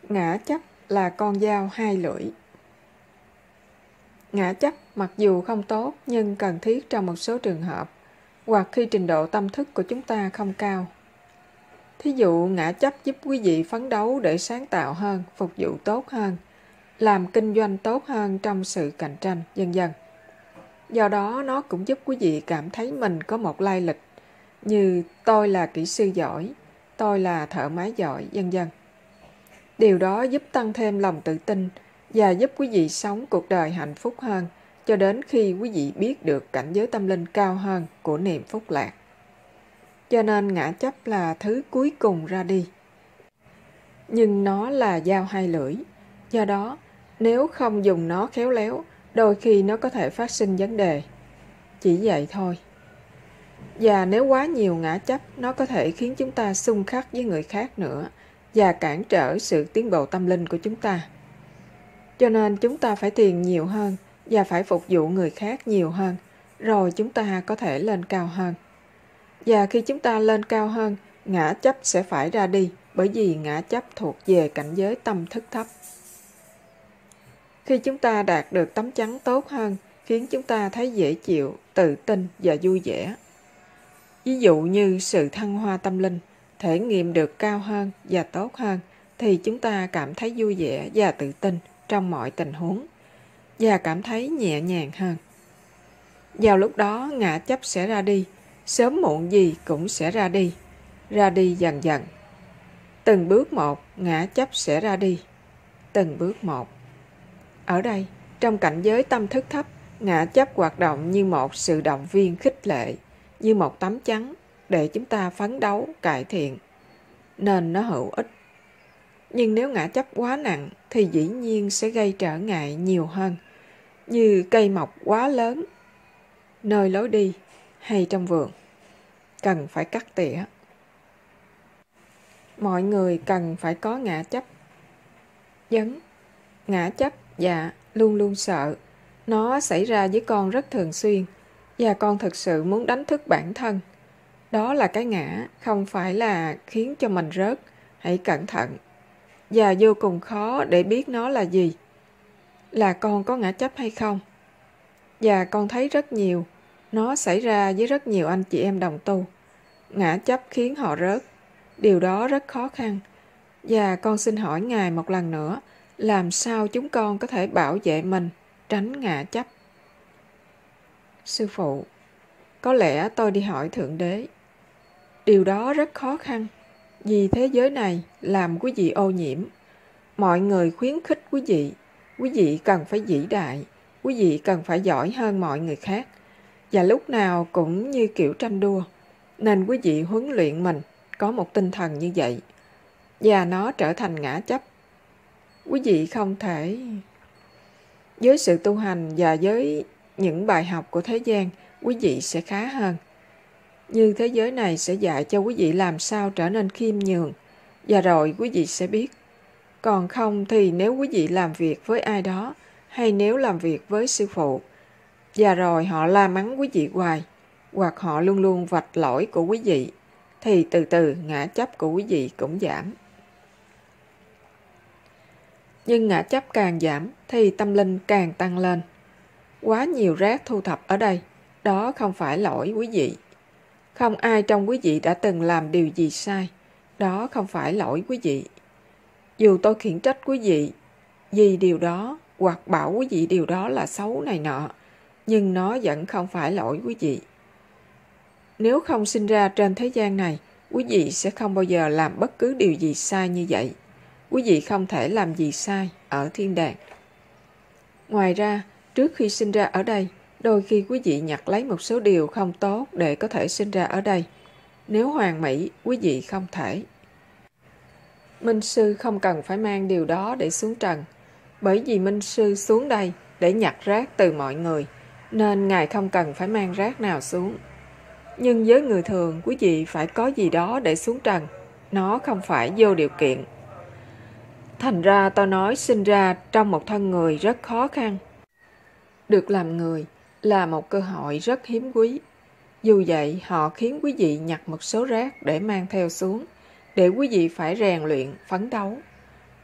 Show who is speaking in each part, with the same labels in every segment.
Speaker 1: Ngã chấp là con dao hai lưỡi. Ngã chấp mặc dù không tốt nhưng cần thiết trong một số trường hợp hoặc khi trình độ tâm thức của chúng ta không cao. Thí dụ ngã chấp giúp quý vị phấn đấu để sáng tạo hơn, phục vụ tốt hơn, làm kinh doanh tốt hơn trong sự cạnh tranh, vân vân. Do đó nó cũng giúp quý vị cảm thấy mình có một lai lịch như tôi là kỹ sư giỏi, tôi là thợ máy giỏi, vân vân. Điều đó giúp tăng thêm lòng tự tin và giúp quý vị sống cuộc đời hạnh phúc hơn cho đến khi quý vị biết được cảnh giới tâm linh cao hơn của niềm phúc lạc. Cho nên ngã chấp là thứ cuối cùng ra đi. Nhưng nó là dao hai lưỡi. Do đó, nếu không dùng nó khéo léo, đôi khi nó có thể phát sinh vấn đề. Chỉ vậy thôi. Và nếu quá nhiều ngã chấp, nó có thể khiến chúng ta xung khắc với người khác nữa và cản trở sự tiến bộ tâm linh của chúng ta. Cho nên chúng ta phải thiền nhiều hơn và phải phục vụ người khác nhiều hơn, rồi chúng ta có thể lên cao hơn. Và khi chúng ta lên cao hơn, ngã chấp sẽ phải ra đi, bởi vì ngã chấp thuộc về cảnh giới tâm thức thấp. Khi chúng ta đạt được tấm chắn tốt hơn, khiến chúng ta thấy dễ chịu, tự tin và vui vẻ. Ví dụ như sự thăng hoa tâm linh, thể nghiệm được cao hơn và tốt hơn, thì chúng ta cảm thấy vui vẻ và tự tin trong mọi tình huống, và cảm thấy nhẹ nhàng hơn. Vào lúc đó ngã chấp sẽ ra đi, sớm muộn gì cũng sẽ ra đi dần dần. Từng bước một, ngã chấp sẽ ra đi, từng bước một. Ở đây, trong cảnh giới tâm thức thấp, ngã chấp hoạt động như một sự động viên khích lệ, như một tấm chắn để chúng ta phấn đấu, cải thiện, nên nó hữu ích. Nhưng nếu ngã chấp quá nặng thì dĩ nhiên sẽ gây trở ngại nhiều hơn, như cây mọc quá lớn, nơi lối đi hay trong vườn, cần phải cắt tỉa. Mọi người cần phải có ngã chấp. Ngã chấp và luôn luôn sợ. Nó xảy ra với con rất thường xuyên, và con thực sự muốn đánh thức bản thân. Đó là cái ngã, không phải là khiến cho mình rớt. Hãy cẩn thận. Và vô cùng khó để biết nó là gì. Là con có ngã chấp hay không? Và con thấy rất nhiều. Nó xảy ra với rất nhiều anh chị em đồng tu. Ngã chấp khiến họ rớt. Điều đó rất khó khăn. Và con xin hỏi Ngài một lần nữa, làm sao chúng con có thể bảo vệ mình, tránh ngã chấp? Sư phụ, có lẽ tôi đi hỏi Thượng Đế. Điều đó rất khó khăn, vì thế giới này làm quý vị ô nhiễm. Mọi người khuyến khích quý vị cần phải vĩ đại, quý vị cần phải giỏi hơn mọi người khác, và lúc nào cũng như kiểu tranh đua, nên quý vị huấn luyện mình có một tinh thần như vậy, và nó trở thành ngã chấp. Quý vị không thể... Với sự tu hành và với những bài học của thế gian, quý vị sẽ khá hơn. Như thế giới này sẽ dạy cho quý vị làm sao trở nên khiêm nhường, và rồi quý vị sẽ biết. Còn không thì nếu quý vị làm việc với ai đó, hay nếu làm việc với sư phụ, và rồi họ la mắng quý vị hoài, hoặc họ luôn luôn vạch lỗi của quý vị, thì từ từ ngã chấp của quý vị cũng giảm. Nhưng ngã chấp càng giảm thì tâm linh càng tăng lên. Quá nhiều rác thu thập ở đây, đó không phải lỗi quý vị. Không ai trong quý vị đã từng làm điều gì sai, đó không phải lỗi quý vị. Dù tôi khiển trách quý vị vì điều đó, hoặc bảo quý vị điều đó là xấu này nọ, nhưng nó vẫn không phải lỗi quý vị. Nếu không sinh ra trên thế gian này, quý vị sẽ không bao giờ làm bất cứ điều gì sai như vậy. Quý vị không thể làm gì sai ở thiên đàng. Ngoài ra, trước khi sinh ra ở đây, đôi khi quý vị nhặt lấy một số điều không tốt để có thể sinh ra ở đây. Nếu hoàn mỹ, quý vị không thể. Minh sư không cần phải mang điều đó để xuống trần, bởi vì Minh sư xuống đây để nhặt rác từ mọi người, nên Ngài không cần phải mang rác nào xuống. Nhưng với người thường, quý vị phải có gì đó để xuống trần. Nó không phải vô điều kiện. Thành ra tôi nói sinh ra trong một thân người rất khó khăn. Được làm người là một cơ hội rất hiếm quý. Dù vậy, họ khiến quý vị nhặt một số rác để mang theo xuống, để quý vị phải rèn luyện, phấn đấu.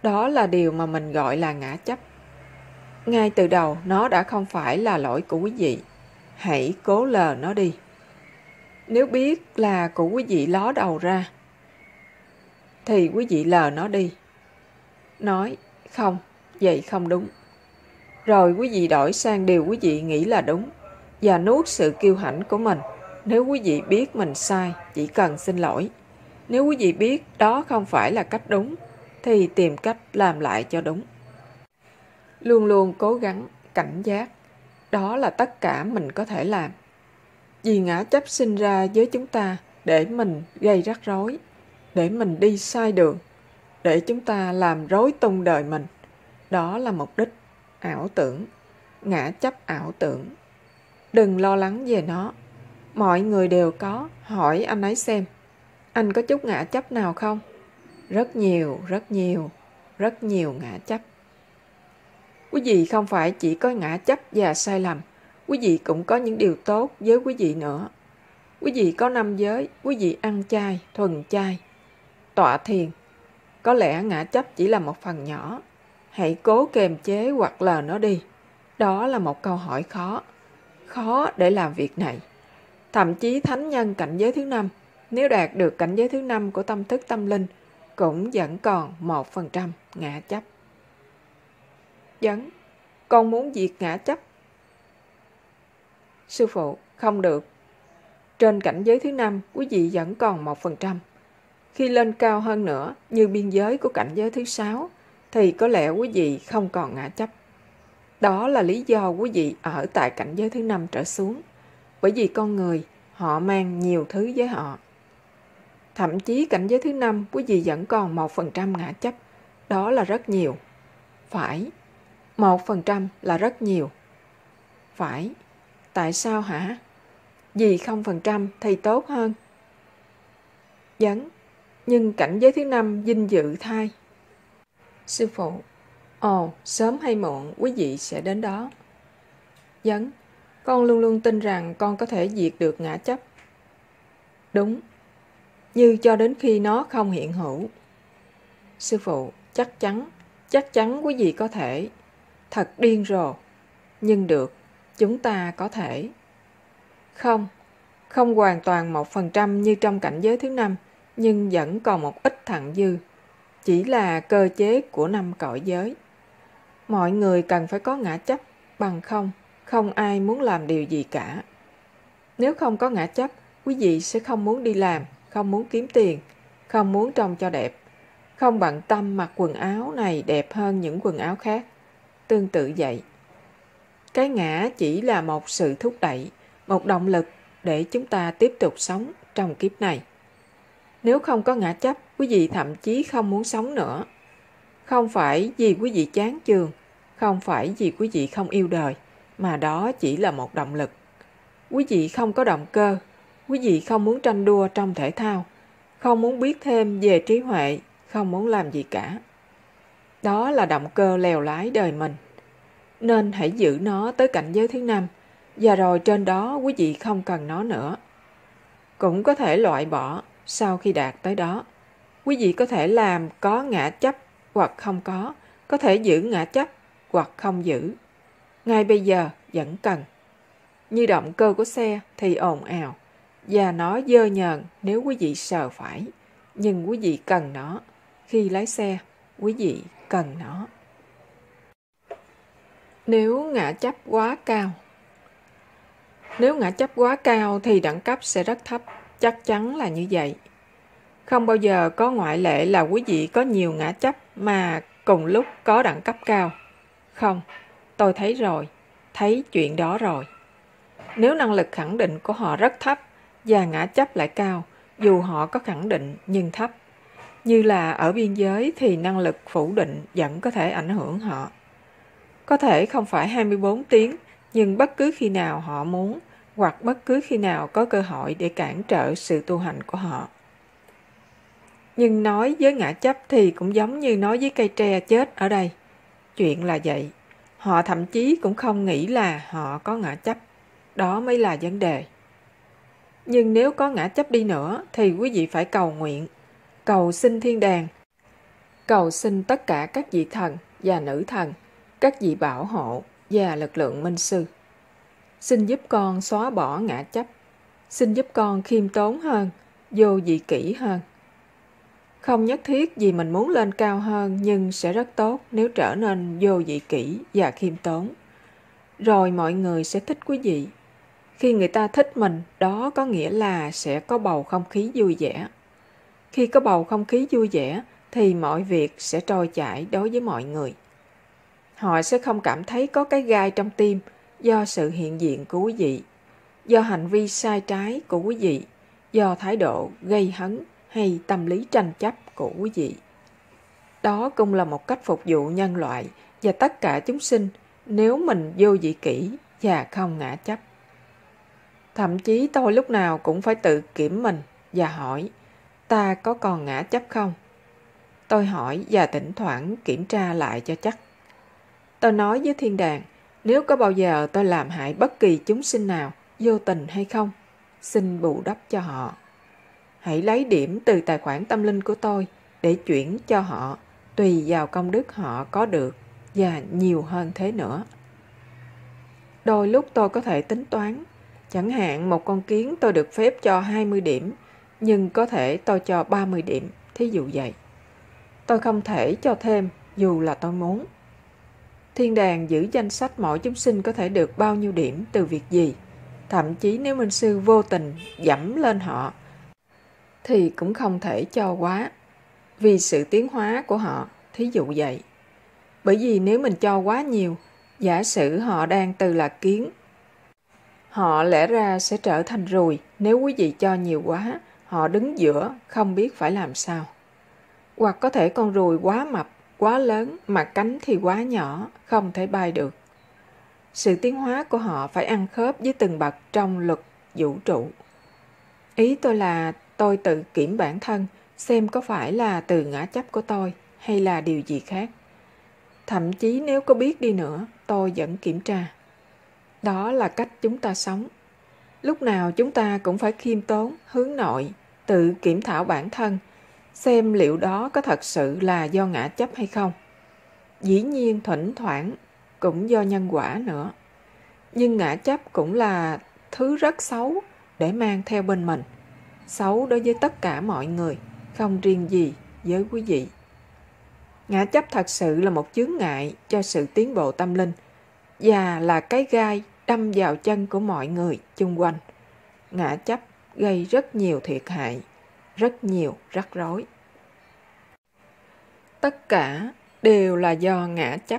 Speaker 1: Đó là điều mà mình gọi là ngã chấp. Ngay từ đầu nó đã không phải là lỗi của quý vị. Hãy cố lờ nó đi. Nếu biết là của quý vị ló đầu ra, thì quý vị lờ nó đi. Nói, không, vậy không đúng. Rồi quý vị đổi sang điều quý vị nghĩ là đúng, và nuốt sự kiêu hãnh của mình. Nếu quý vị biết mình sai, chỉ cần xin lỗi. Nếu quý vị biết đó không phải là cách đúng, thì tìm cách làm lại cho đúng. Luôn luôn cố gắng, cảnh giác. Đó là tất cả mình có thể làm. Vì ngã chấp sinh ra với chúng ta để mình gây rắc rối, để mình đi sai đường, để chúng ta làm rối tung đời mình. Đó là mục đích, ảo tưởng, ngã chấp ảo tưởng. Đừng lo lắng về nó. Mọi người đều có, hỏi anh ấy xem. Anh có chút ngã chấp nào không? Rất nhiều, rất nhiều, rất nhiều ngã chấp. Quý vị không phải chỉ có ngã chấp và sai lầm, quý vị cũng có những điều tốt với quý vị nữa. Quý vị có 5 giới, quý vị ăn chay, thuần chay, tọa thiền. Có lẽ ngã chấp chỉ là một phần nhỏ. Hãy cố kềm chế hoặc lờ nó đi. Đó là một câu hỏi khó. Khó để làm việc này. Thậm chí thánh nhân cảnh giới thứ 5, nếu đạt được cảnh giới thứ 5 của tâm thức tâm linh, cũng vẫn còn 1% ngã chấp. Vấn, con muốn diệt ngã chấp. Sư phụ, không được. Trên cảnh giới thứ 5, quý vị vẫn còn 1%. Khi lên cao hơn nữa, như biên giới của cảnh giới thứ 6, thì có lẽ quý vị không còn ngã chấp. Đó là lý do quý vị ở tại cảnh giới thứ 5 trở xuống. Bởi vì con người, họ mang nhiều thứ với họ. Thậm chí cảnh giới thứ 5, quý vị vẫn còn 1% ngã chấp. Đó là rất nhiều. Phải. 1% là rất nhiều. Phải. Tại sao hả? Vì 0% thì tốt hơn. Vấn. Nhưng cảnh giới thứ 5 dinh dự thai. Sư phụ. Ồ, sớm hay muộn quý vị sẽ đến đó. Vấn. Con luôn luôn tin rằng con có thể diệt được ngã chấp. Đúng. Như cho đến khi nó không hiện hữu. Sư phụ, chắc chắn quý vị có thể. Thật điên rồ. Nhưng được, chúng ta có thể. Không hoàn toàn 1% như trong cảnh giới thứ 5, nhưng vẫn còn một ít thặng dư. Chỉ là cơ chế của 5 cõi giới. Mọi người cần phải có ngã chấp, bằng không ai muốn làm điều gì cả. Nếu không có ngã chấp, quý vị sẽ không muốn đi làm, không muốn kiếm tiền, không muốn trông cho đẹp, không bận tâm mặc quần áo này đẹp hơn những quần áo khác. Tương tự vậy. Cái ngã chỉ là một sự thúc đẩy, một động lực để chúng ta tiếp tục sống trong kiếp này. Nếu không có ngã chấp, quý vị thậm chí không muốn sống nữa. Không phải vì quý vị chán chường, không phải vì quý vị không yêu đời, mà đó chỉ là một động lực. Quý vị không có động cơ, quý vị không muốn tranh đua trong thể thao, không muốn biết thêm về trí huệ, không muốn làm gì cả. Đó là động cơ lèo lái đời mình. Nên hãy giữ nó tới cảnh giới thứ 5, và rồi trên đó quý vị không cần nó nữa. Cũng có thể loại bỏ sau khi đạt tới đó. Quý vị có thể làm có ngã chấp hoặc không có thể giữ ngã chấp hoặc không giữ. Ngay bây giờ vẫn cần. Như động cơ của xe thì ồn ào, và nó dơ nhờn nếu quý vị sờ phải. Nhưng quý vị cần nó. Khi lái xe, quý vị cần nó. Nếu ngã chấp quá cao. Nếu ngã chấp quá cao thì đẳng cấp sẽ rất thấp, chắc chắn là như vậy. Không bao giờ có ngoại lệ là quý vị có nhiều ngã chấp mà cùng lúc có đẳng cấp cao. Không, tôi thấy rồi, thấy chuyện đó rồi. Nếu năng lực khẳng định của họ rất thấp và ngã chấp lại cao, dù họ có khẳng định nhưng thấp, như là ở biên giới thì năng lực phủ định vẫn có thể ảnh hưởng họ. Có thể không phải 24 tiếng, nhưng bất cứ khi nào họ muốn, hoặc bất cứ khi nào có cơ hội để cản trở sự tu hành của họ. Nhưng nói với ngã chấp thì cũng giống như nói với cây tre chết ở đây. Chuyện là vậy. Họ thậm chí cũng không nghĩ là họ có ngã chấp. Đó mới là vấn đề. Nhưng nếu có ngã chấp đi nữa thì quý vị phải cầu nguyện, cầu xin thiên đàng, cầu xin tất cả các vị thần và nữ thần, các vị bảo hộ và lực lượng minh sư. Xin giúp con xóa bỏ ngã chấp. Xin giúp con khiêm tốn hơn, vô vị kỷ hơn. Không nhất thiết vì mình muốn lên cao hơn, nhưng sẽ rất tốt nếu trở nên vô vị kỷ và khiêm tốn. Rồi mọi người sẽ thích quý vị. Khi người ta thích mình, đó có nghĩa là sẽ có bầu không khí vui vẻ. Khi có bầu không khí vui vẻ, thì mọi việc sẽ trôi chảy đối với mọi người. Họ sẽ không cảm thấy có cái gai trong tim do sự hiện diện của quý vị, do hành vi sai trái của quý vị, do thái độ gây hấn hay tâm lý tranh chấp của quý vị. Đó cũng là một cách phục vụ nhân loại và tất cả chúng sinh nếu mình vô vị kỷ và không ngã chấp. Thậm chí tôi lúc nào cũng phải tự kiểm mình và hỏi, ta có còn ngã chấp không? Tôi hỏi và thỉnh thoảng kiểm tra lại cho chắc. Tôi nói với thiên đàng, nếu có bao giờ tôi làm hại bất kỳ chúng sinh nào, vô tình hay không, xin bù đắp cho họ. Hãy lấy điểm từ tài khoản tâm linh của tôi để chuyển cho họ, tùy vào công đức họ có được và nhiều hơn thế nữa. Đôi lúc tôi có thể tính toán, chẳng hạn một con kiến tôi được phép cho 20 điểm, nhưng có thể tôi cho 30 điểm, thí dụ vậy. Tôi không thể cho thêm dù là tôi muốn. Thiên đàng giữ danh sách mỗi chúng sinh có thể được bao nhiêu điểm từ việc gì. Thậm chí nếu minh sư vô tình dẫm lên họ, thì cũng không thể cho quá, vì sự tiến hóa của họ, thí dụ vậy. Bởi vì nếu mình cho quá nhiều, giả sử họ đang từ là kiến, họ lẽ ra sẽ trở thành ruồi. Nếu quý vị cho nhiều quá, họ đứng giữa, không biết phải làm sao. Hoặc có thể con ruồi quá mập, quá lớn, mà cánh thì quá nhỏ, không thể bay được. Sự tiến hóa của họ phải ăn khớp với từng bậc trong luật vũ trụ. Ý tôi là tôi tự kiểm bản thân, xem có phải là từ ngã chấp của tôi hay là điều gì khác. Thậm chí nếu có biết đi nữa, tôi vẫn kiểm tra. Đó là cách chúng ta sống. Lúc nào chúng ta cũng phải khiêm tốn, hướng nội, tự kiểm thảo bản thân, xem liệu đó có thật sự là do ngã chấp hay không. Dĩ nhiên thỉnh thoảng cũng do nhân quả nữa. Nhưng ngã chấp cũng là thứ rất xấu để mang theo bên mình. Xấu đối với tất cả mọi người, không riêng gì với quý vị. Ngã chấp thật sự là một chướng ngại cho sự tiến bộ tâm linh và là cái gai đâm vào chân của mọi người chung quanh. Ngã chấp gây rất nhiều thiệt hại, rất nhiều rắc rối. Tất cả đều là do ngã chấp.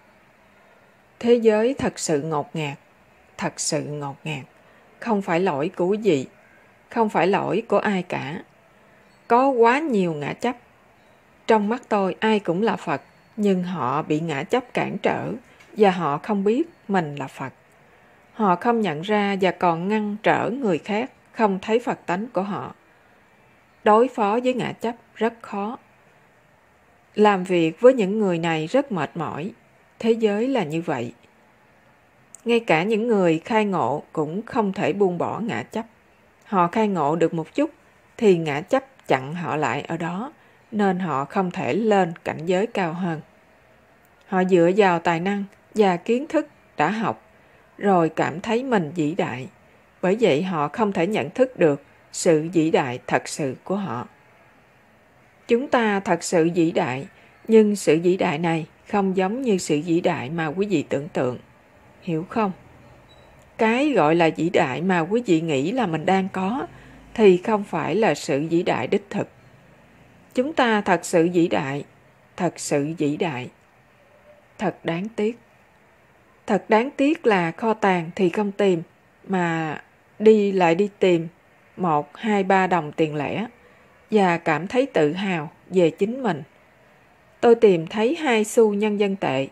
Speaker 1: Thế giới thật sự ngột ngạt, thật sự ngột ngạt. Không phải lỗi của quý vị, không phải lỗi của ai cả. Có quá nhiều ngã chấp. Trong mắt tôi ai cũng là Phật, nhưng họ bị ngã chấp cản trở và họ không biết mình là Phật. Họ không nhận ra và còn ngăn trở người khác không thấy Phật tánh của họ. Đối phó với ngã chấp rất khó. Làm việc với những người này rất mệt mỏi. Thế giới là như vậy. Ngay cả những người khai ngộ cũng không thể buông bỏ ngã chấp. Họ khai ngộ được một chút thì ngã chấp chặn họ lại ở đó, nên họ không thể lên cảnh giới cao hơn. Họ dựa vào tài năng và kiến thức đã học, rồi cảm thấy mình vĩ đại. Bởi vậy họ không thể nhận thức được sự vĩ đại thật sự của họ. Chúng ta thật sự vĩ đại, nhưng sự vĩ đại này không giống như sự vĩ đại mà quý vị tưởng tượng. Hiểu không? Cái gọi là vĩ đại mà quý vị nghĩ là mình đang có thì không phải là sự vĩ đại đích thực. Chúng ta thật sự vĩ đại, thật sự vĩ đại. Thật đáng tiếc. Thật đáng tiếc là kho tàng thì không tìm, mà đi lại đi tìm 1, 2, 3 đồng tiền lẻ và cảm thấy tự hào về chính mình. Tôi tìm thấy 2 xu nhân dân tệ.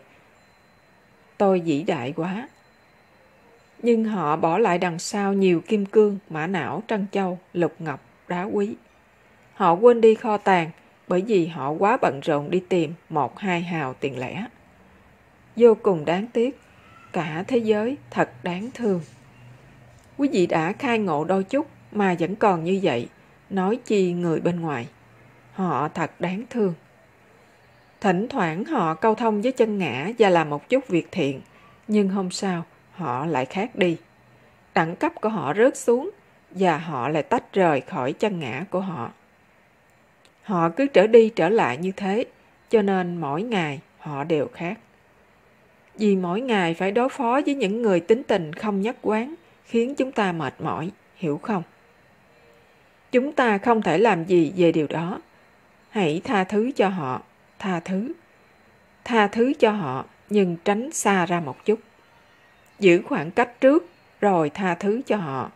Speaker 1: Tôi vĩ đại quá. Nhưng họ bỏ lại đằng sau nhiều kim cương, mã não, trân châu, lục ngọc, đá quý. Họ quên đi kho tàng bởi vì họ quá bận rộn đi tìm 1, 2 hào tiền lẻ. Vô cùng đáng tiếc. Cả thế giới thật đáng thương. Quý vị đã khai ngộ đôi chút mà vẫn còn như vậy, nói chi người bên ngoài. Họ thật đáng thương. Thỉnh thoảng họ câu thông với chân ngã và làm một chút việc thiện, nhưng hôm sau họ lại khác đi. Đẳng cấp của họ rớt xuống và họ lại tách rời khỏi chân ngã của họ. Họ cứ trở đi trở lại như thế, cho nên mỗi ngày họ đều khác. Vì mỗi ngày phải đối phó với những người tính tình không nhất quán khiến chúng ta mệt mỏi, hiểu không? Chúng ta không thể làm gì về điều đó. Hãy tha thứ cho họ, tha thứ. Tha thứ cho họ nhưng tránh xa ra một chút. Giữ khoảng cách trước rồi tha thứ cho họ.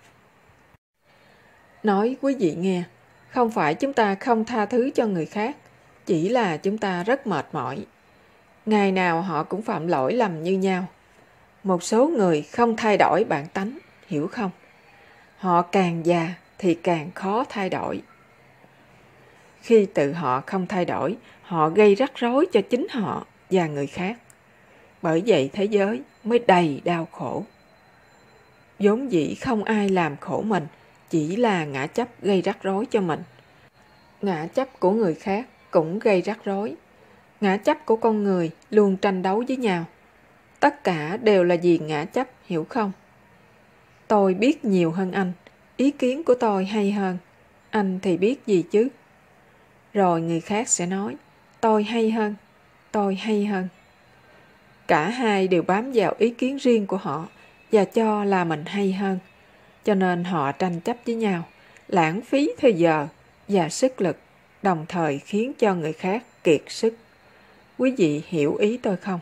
Speaker 1: Nói quý vị nghe, không phải chúng ta không tha thứ cho người khác, chỉ là chúng ta rất mệt mỏi. Ngày nào họ cũng phạm lỗi lầm như nhau. Một số người không thay đổi bản tánh, hiểu không? Họ càng già thì càng khó thay đổi. Khi tự họ không thay đổi, họ gây rắc rối cho chính họ và người khác. Bởi vậy thế giới mới đầy đau khổ. Vốn dĩ không ai làm khổ mình, chỉ là ngã chấp gây rắc rối cho mình. Ngã chấp của người khác cũng gây rắc rối. Ngã chấp của con người luôn tranh đấu với nhau. Tất cả đều là vì ngã chấp, hiểu không? Tôi biết nhiều hơn anh, ý kiến của tôi hay hơn. Anh thì biết gì chứ? Rồi người khác sẽ nói, tôi hay hơn, tôi hay hơn. Cả hai đều bám vào ý kiến riêng của họ và cho là mình hay hơn. Cho nên họ tranh chấp với nhau, lãng phí thời giờ và sức lực, đồng thời khiến cho người khác kiệt sức. Quý vị hiểu ý tôi không?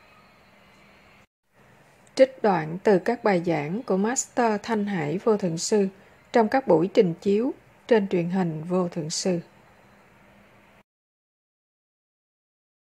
Speaker 1: Trích đoạn từ các bài giảng của Master Thanh Hải Vô Thượng Sư trong các buổi trình chiếu trên truyền hình Vô Thượng Sư.